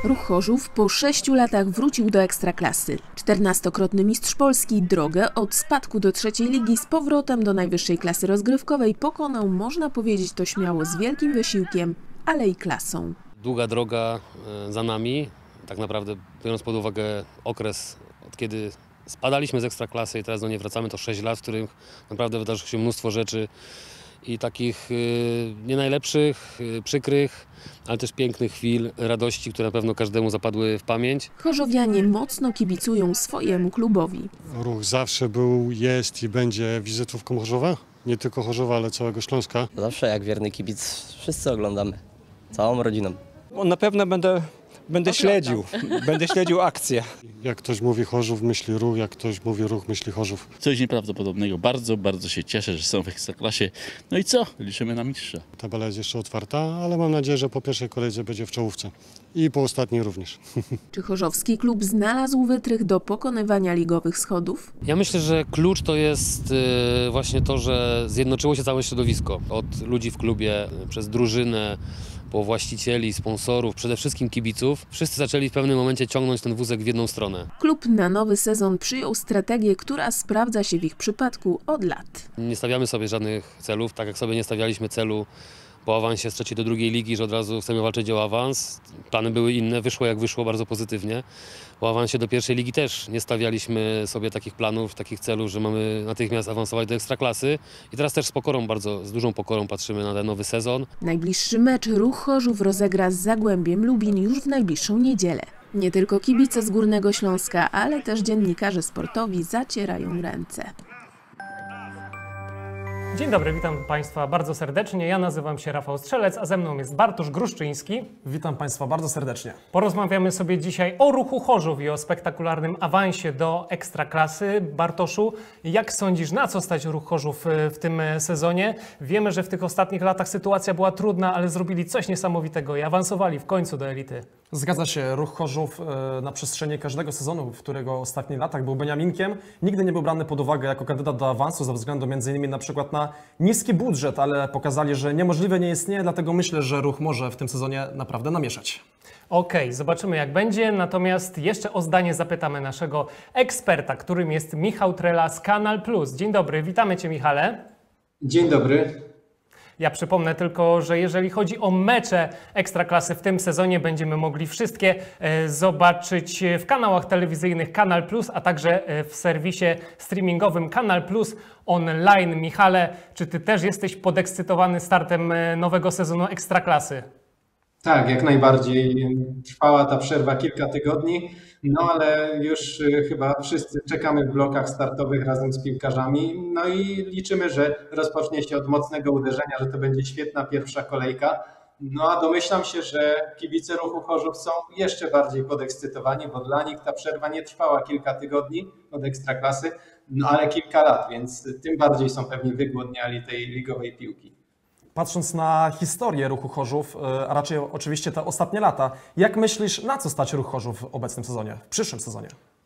Ruch Chorzów po 6 latach wrócił do Ekstraklasy. 14-krotny mistrz Polski drogę od spadku do trzeciej ligi z powrotem do najwyższej klasy rozgrywkowej pokonał, można powiedzieć to śmiało, z wielkim wysiłkiem, ale i klasą. Długa droga za nami, tak naprawdę biorąc pod uwagę okres, od kiedy spadaliśmy z Ekstraklasy i teraz do niej wracamy, to 6 lat, w których naprawdę wydarzyło się mnóstwo rzeczy i takich nie najlepszych, przykrych, ale też pięknych chwil, radości, które na pewno każdemu zapadły w pamięć. Chorzowianie mocno kibicują swojemu klubowi. Ruch zawsze był, jest i będzie wizytówką Chorzowa. Nie tylko Chorzowa, ale całego Śląska. Zawsze jak wierny kibic wszyscy oglądamy, całą rodziną. Na pewno będę śledził akcję. Jak ktoś mówi Chorzów, myśli Ruch, jak ktoś mówi Ruch, myśli Chorzów. Coś nieprawdopodobnego. Bardzo, bardzo się cieszę, że są w Ekstraklasie. No i co? Liczymy na mistrza. Tabela jest jeszcze otwarta, ale mam nadzieję, że po pierwszej kolejce będzie w czołówce. I po ostatniej również. Czy chorzowski klub znalazł wytrych do pokonywania ligowych schodów? Ja myślę, że klucz to jest właśnie to, że zjednoczyło się całe środowisko. Od ludzi w klubie, przez drużynę, po właścicieli, sponsorów, przede wszystkim kibiców. Wszyscy zaczęli w pewnym momencie ciągnąć ten wózek w jedną stronę. Klub na nowy sezon przyjął strategię, która sprawdza się w ich przypadku od lat. Nie stawiamy sobie żadnych celów, tak jak sobie nie stawialiśmy celu po awansie z trzeciej do drugiej ligi, że od razu chcemy walczyć o awans. Plany były inne, wyszło jak wyszło, bardzo pozytywnie. Po awansie do pierwszej ligi też nie stawialiśmy sobie takich planów, takich celów, że mamy natychmiast awansować do Ekstraklasy. I teraz też z pokorą, bardzo z dużą pokorą patrzymy na ten nowy sezon. Najbliższy mecz Ruch Chorzów rozegra z Zagłębiem Lubin już w najbliższą niedzielę. Nie tylko kibice z Górnego Śląska, ale też dziennikarze sportowi zacierają ręce. Dzień dobry, witam Państwa bardzo serdecznie. Ja nazywam się Rafał Strzelec, a ze mną jest Bartosz Gruszczyński. Witam Państwa bardzo serdecznie. Porozmawiamy sobie dzisiaj o Ruchu Chorzów i o spektakularnym awansie do Ekstraklasy. Bartoszu, jak sądzisz, na co stać Ruch Chorzów w tym sezonie? Wiemy, że w tych ostatnich latach sytuacja była trudna, ale zrobili coś niesamowitego i awansowali w końcu do elity. Zgadza się, Ruch Chorzów na przestrzeni każdego sezonu, w którego w ostatnich latach był beniaminkiem, nigdy nie był brany pod uwagę jako kandydat do awansu ze względu m.in. na przykład na niski budżet, ale pokazali, że niemożliwe nie istnieje, dlatego myślę, że Ruch może w tym sezonie naprawdę namieszać. Okej, zobaczymy jak będzie, natomiast jeszcze o zdanie zapytamy naszego eksperta, którym jest Michał Trela z Kanal Plus. Dzień dobry, witamy Cię Michale. Dzień dobry. Ja przypomnę tylko, że jeżeli chodzi o mecze Ekstraklasy w tym sezonie, będziemy mogli wszystkie zobaczyć w kanałach telewizyjnych Kanal Plus, a także w serwisie streamingowym Kanal Plus online. Michale, czy Ty też jesteś podekscytowany startem nowego sezonu Ekstraklasy? Tak, jak najbardziej. Trwała ta przerwa kilka tygodni, no ale już chyba wszyscy czekamy w blokach startowych razem z piłkarzami. No i liczymy, że rozpocznie się od mocnego uderzenia, że to będzie świetna pierwsza kolejka. No a domyślam się, że kibice Ruchu Chorzów są jeszcze bardziej podekscytowani, bo dla nich ta przerwa nie trwała kilka tygodni od Ekstraklasy, no ale kilka lat, więc tym bardziej są pewnie wygłodniali tej ligowej piłki. Patrząc na historię Ruchu Chorzów, a raczej oczywiście te ostatnie lata, jak myślisz, na co stać Ruch Chorzów w obecnym sezonie, w przyszłym sezonie?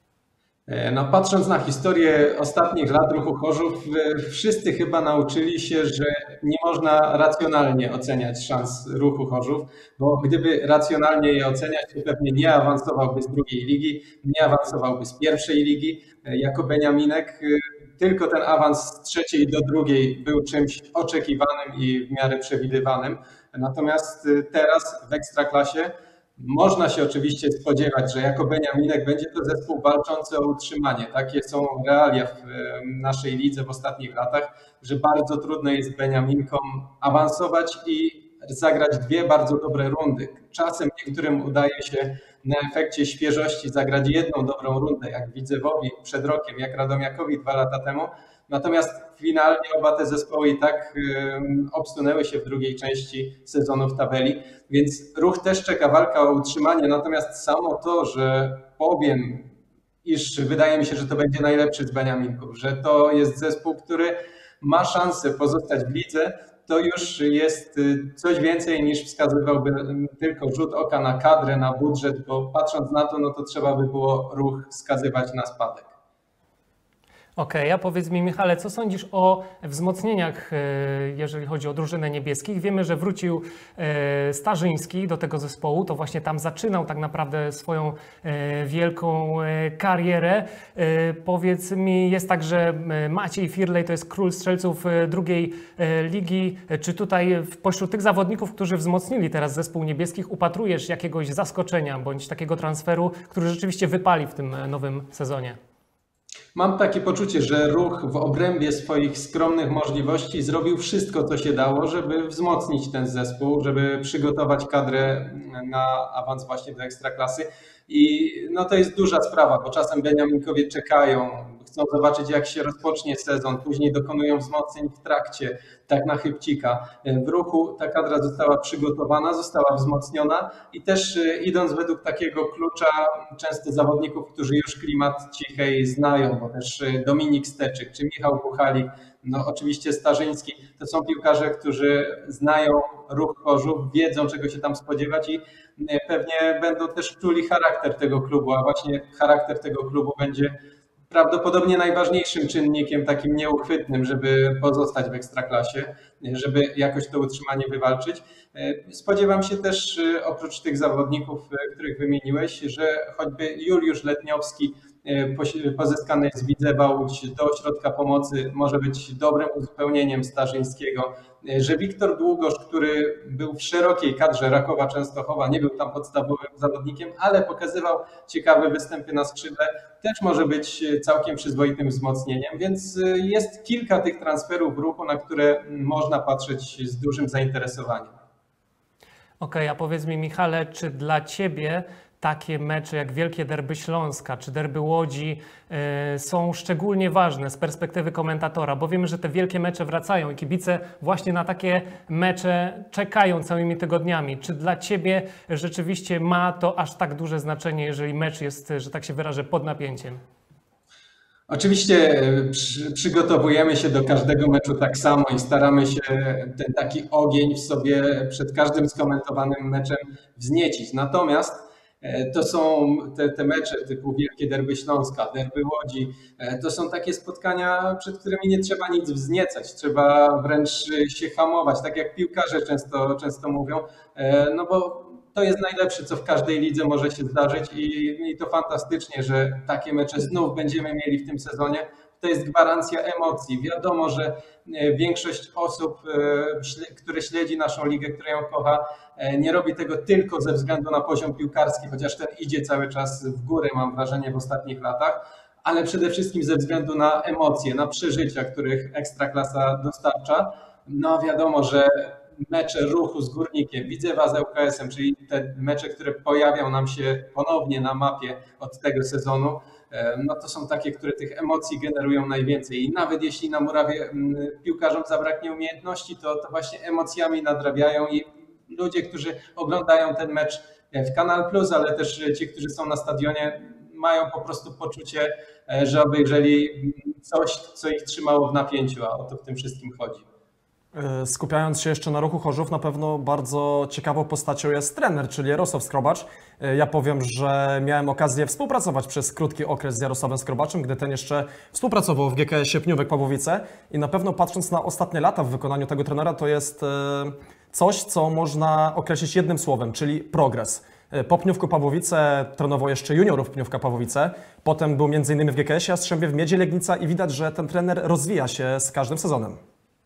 No, patrząc na historię ostatnich lat Ruchu Chorzów, wszyscy chyba nauczyli się, że nie można racjonalnie oceniać szans Ruchu Chorzów, bo gdyby racjonalnie je oceniać, to pewnie nie awansowałby z drugiej ligi, nie awansowałby z pierwszej ligi jako beniaminek. Tylko ten awans z trzeciej do drugiej był czymś oczekiwanym i w miarę przewidywanym. Natomiast teraz w Ekstraklasie można się oczywiście spodziewać, że jako beniaminek będzie to zespół walczący o utrzymanie. Takie są realia w naszej lidze w ostatnich latach, że bardzo trudno jest beniaminkom awansować i zagrać dwie bardzo dobre rundy. Czasem niektórym udaje się na efekcie świeżości zagrać jedną dobrą rundę, jak Widzewowi przed rokiem, jak Radomiakowi 2 lata temu. Natomiast finalnie oba te zespoły i tak obsunęły się w drugiej części sezonu w tabeli, więc Ruch też czeka walka o utrzymanie, natomiast samo to, że powiem, iż wydaje mi się, że to będzie najlepszy z beniaminków, że to jest zespół, który ma szansę pozostać w lidze, to już jest coś więcej niż wskazywałby tylko rzut oka na kadrę, na budżet, bo patrząc na to, no to trzeba by było Ruch wskazywać na spadek. Okej, a powiedz mi, Michale, co sądzisz o wzmocnieniach, jeżeli chodzi o drużynę niebieskich? Wiemy, że wrócił Starzyński do tego zespołu, to właśnie tam zaczynał tak naprawdę swoją wielką karierę. Powiedz mi, jest tak, że Maciej Firlej to jest król strzelców drugiej ligi. Czy tutaj pośród tych zawodników, którzy wzmocnili teraz zespół niebieskich, upatrujesz jakiegoś zaskoczenia bądź takiego transferu, który rzeczywiście wypali w tym nowym sezonie? Mam takie poczucie, że Ruch w obrębie swoich skromnych możliwości zrobił wszystko, co się dało, żeby wzmocnić ten zespół, żeby przygotować kadrę na awans właśnie do Ekstraklasy. I no to jest duża sprawa, bo czasem Beniaminkowie czekają, chcą zobaczyć, jak się rozpocznie sezon, później dokonują wzmocnień w trakcie, tak na chybcika. W Ruchu ta kadra została przygotowana, została wzmocniona i też idąc według takiego klucza często zawodników, którzy już klimat Cichej znają, bo też Dominik Steczyk czy Michał Puchalik, no oczywiście Starzyński, to są piłkarze, którzy znają Ruch Chorzów, wiedzą, czego się tam spodziewać i pewnie będą też czuli charakter tego klubu, a właśnie charakter tego klubu będzie prawdopodobnie najważniejszym czynnikiem takim nieuchwytnym, żeby pozostać w Ekstraklasie, żeby jakoś to utrzymanie wywalczyć. Spodziewam się też oprócz tych zawodników, których wymieniłeś, że choćby Juliusz Letniowski pozyskany z Widzewa Łódź do ośrodka pomocy może być dobrym uzupełnieniem Starzyńskiego, że Wiktor Długosz, który był w szerokiej kadrze Rakowa Częstochowa, nie był tam podstawowym zawodnikiem, ale pokazywał ciekawe występy na skrzydle, też może być całkiem przyzwoitym wzmocnieniem, więc jest kilka tych transferów w Ruchu, na które można patrzeć z dużym zainteresowaniem. Okej, a powiedz mi, Michale, czy dla Ciebie takie mecze jak Wielkie Derby Śląska czy Derby Łodzi są szczególnie ważne z perspektywy komentatora, bo wiemy, że te wielkie mecze wracają i kibice właśnie na takie mecze czekają całymi tygodniami. Czy dla Ciebie rzeczywiście ma to aż tak duże znaczenie, jeżeli mecz jest, że tak się wyrażę, pod napięciem? Oczywiście przygotowujemy się do każdego meczu tak samo i staramy się ten taki ogień w sobie przed każdym skomentowanym meczem wzniecić. Natomiast to są te mecze typu Wielkie Derby Śląska, Derby Łodzi, to są takie spotkania, przed którymi nie trzeba nic wzniecać, trzeba wręcz się hamować, tak jak piłkarze często mówią, no bo to jest najlepsze, co w każdej lidze może się zdarzyć i to fantastycznie, że takie mecze znów będziemy mieli w tym sezonie. To jest gwarancja emocji. Wiadomo, że większość osób, które śledzi naszą ligę, która ją kocha, nie robi tego tylko ze względu na poziom piłkarski, chociaż ten idzie cały czas w górę, mam wrażenie, w ostatnich latach, ale przede wszystkim ze względu na emocje, na przeżycia, których Ekstraklasa dostarcza. No wiadomo, że mecze Ruchu z Górnikiem, Widzewa z ŁKS-em, czyli te mecze, które pojawią nam się ponownie na mapie od tego sezonu, no to są takie, które tych emocji generują najwięcej. I nawet jeśli na murawie piłkarzom zabraknie umiejętności, to właśnie emocjami nadrabiają i ludzie, którzy oglądają ten mecz w Kanal Plus, ale też ci, którzy są na stadionie, mają po prostu poczucie, że obejrzeli coś, co ich trzymało w napięciu, a o to w tym wszystkim chodzi. Skupiając się jeszcze na Ruchu Chorzów, na pewno bardzo ciekawą postacią jest trener, czyli Jarosław Skrobacz. Ja powiem, że miałem okazję współpracować przez krótki okres z Jarosławem Skrobaczem, gdy ten jeszcze współpracował w GKS-ie Pniówek-Pawłowice i na pewno patrząc na ostatnie lata w wykonaniu tego trenera, to jest coś, co można określić jednym słowem, czyli progres. Po Pniówku Pawłowice trenował jeszcze juniorów Pniówka Pawłowice, potem był m.in. w GKS-ie Jastrzębie, w Miedzi Legnica i widać, że ten trener rozwija się z każdym sezonem.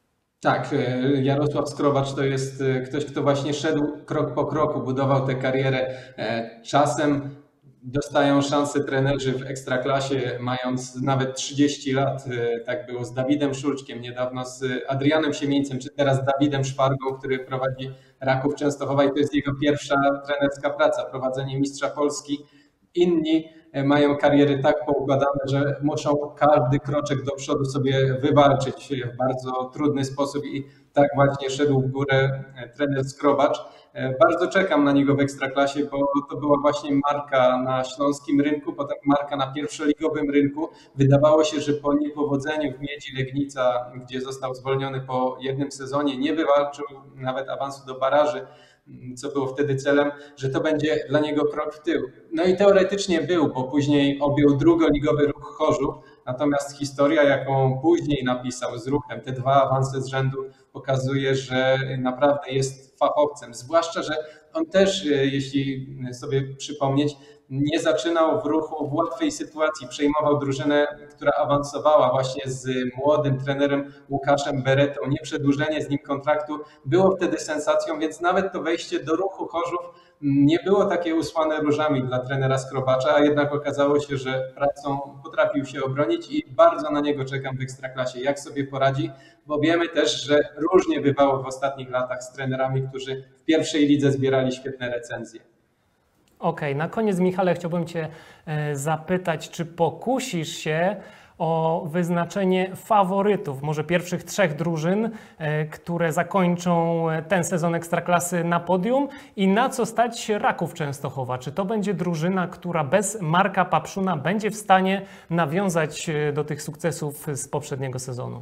Tak, Jarosław Skrobacz to jest ktoś, kto właśnie szedł krok po kroku, budował tę karierę. Czasem dostają szansę trenerzy w Ekstraklasie, mając nawet 30 lat. Tak było z Dawidem Szulczkiem, niedawno z Adrianem Siemieńcem, czy teraz z Dawidem Szwargą, który prowadzi Raków Częstochowa i to jest jego pierwsza trenerska praca, prowadzenie mistrza Polski. Inni mają kariery tak poukładane, że muszą każdy kroczek do przodu sobie wywalczyć w bardzo trudny sposób i tak właśnie szedł w górę trener Skrobacz. Bardzo czekam na niego w Ekstraklasie, bo to była właśnie marka na śląskim rynku, potem marka na pierwszoligowym rynku. Wydawało się, że po niepowodzeniu w Miedzi Legnica, gdzie został zwolniony po jednym sezonie, nie wywalczył nawet awansu do baraży, co było wtedy celem, że to będzie dla niego krok w tył. No i teoretycznie był, bo później objął drugoligowy Ruch Chorzów, Natomiast historia, jaką później napisał z Ruchem, te 2 awanse z rzędu, pokazuje, że naprawdę jest fachowcem. Zwłaszcza, że on też, jeśli sobie przypomnieć, nie zaczynał w Ruchu w łatwej sytuacji. Przejmował drużynę, która awansowała właśnie z młodym trenerem Łukaszem Beretą. Nieprzedłużenie z nim kontraktu było wtedy sensacją, więc nawet to wejście do Ruchu Chorzów nie było takie usłane różami dla trenera Skrobacza, a jednak okazało się, że pracą potrafił się obronić i bardzo na niego czekam w Ekstraklasie. Jak sobie poradzi, bo wiemy też, że różnie bywało w ostatnich latach z trenerami, którzy w pierwszej lidze zbierali świetne recenzje. Okej, na koniec, Michale, chciałbym Cię zapytać, czy pokusisz się o wyznaczenie faworytów, może pierwszych 3 drużyn, które zakończą ten sezon Ekstraklasy na podium i na co stać Raków Częstochowa? Czy to będzie drużyna, która bez Marka Papszuna będzie w stanie nawiązać do tych sukcesów z poprzedniego sezonu?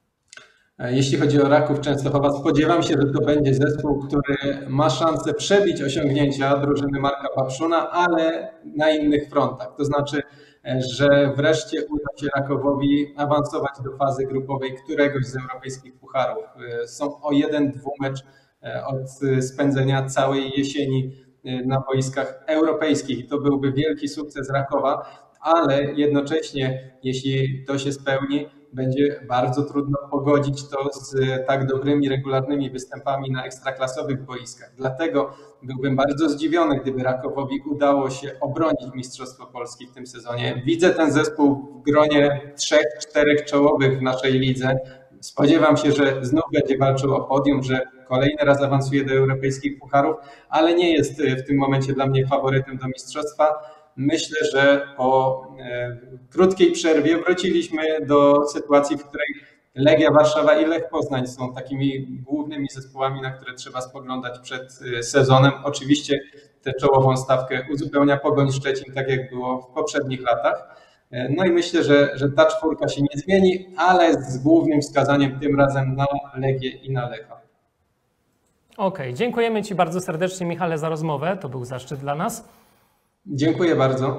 Jeśli chodzi o Raków Częstochowa, spodziewam się, że to będzie zespół, który ma szansę przebić osiągnięcia drużyny Marka Papszuna, ale na innych frontach. To znaczy, że wreszcie uda się Rakowowi awansować do fazy grupowej któregoś z europejskich pucharów. Są o 1-2 mecz od spędzenia całej jesieni na boiskach europejskich i to byłby wielki sukces Rakowa, ale jednocześnie, jeśli to się spełni, będzie bardzo trudno pogodzić to z tak dobrymi, regularnymi występami na ekstraklasowych boiskach. Dlatego byłbym bardzo zdziwiony, gdyby Rakowowi udało się obronić Mistrzostwo Polski w tym sezonie. Widzę ten zespół w gronie 3-4 czołowych w naszej lidze. Spodziewam się, że znów będzie walczył o podium, że kolejny raz awansuje do europejskich pucharów, ale nie jest w tym momencie dla mnie faworytem do mistrzostwa. Myślę, że po krótkiej przerwie wróciliśmy do sytuacji, w której Legia Warszawa i Lech Poznań są takimi głównymi zespołami, na które trzeba spoglądać przed sezonem. Oczywiście tę czołową stawkę uzupełnia Pogoń Szczecin, tak jak było w poprzednich latach. No i myślę, że ta 4 się nie zmieni, ale z głównym wskazaniem tym razem na Legię i na Lecha. Okej, dziękujemy Ci bardzo serdecznie, Michale, za rozmowę. To był zaszczyt dla nas. Dziękuję bardzo.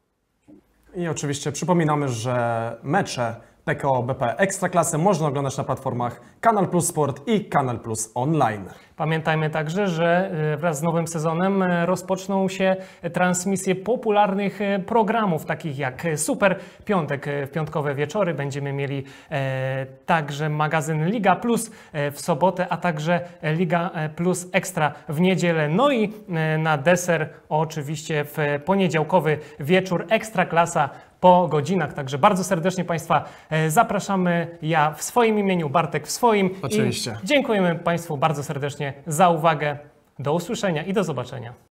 I oczywiście przypominamy, że mecze PKO BP Ekstraklasy można oglądać na platformach Kanal Plus Sport i Kanal Plus Online. Pamiętajmy także, że wraz z nowym sezonem rozpoczną się transmisje popularnych programów, takich jak Super Piątek w piątkowe wieczory. Będziemy mieli także magazyn Liga Plus w sobotę, a także Liga Plus Ekstra w niedzielę. No i na deser oczywiście w poniedziałkowy wieczór Ekstraklasa po godzinach. Także bardzo serdecznie Państwa zapraszamy. Ja w swoim imieniu, Bartek w swoim. Oczywiście. I dziękujemy Państwu bardzo serdecznie za uwagę. Do usłyszenia i do zobaczenia.